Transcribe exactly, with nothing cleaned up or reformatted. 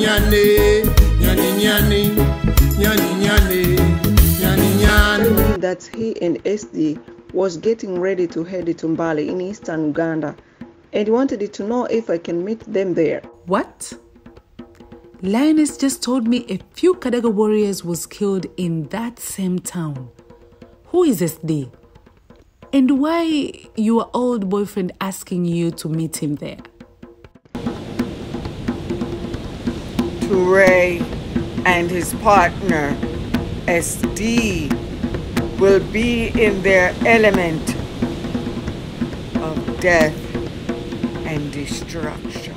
nyane, nyani nyani, nyani nyani, nyani nyani. That he and S D was getting ready to head to Mbale in eastern Uganda, and he wanted to know if I can meet them there. What? Lioness just told me a few Kadaga warriors was killed in that same town. Who is S D? And why your old boyfriend asking you to meet him there? Ture and his partner, S D, will be in their element of death and destruction.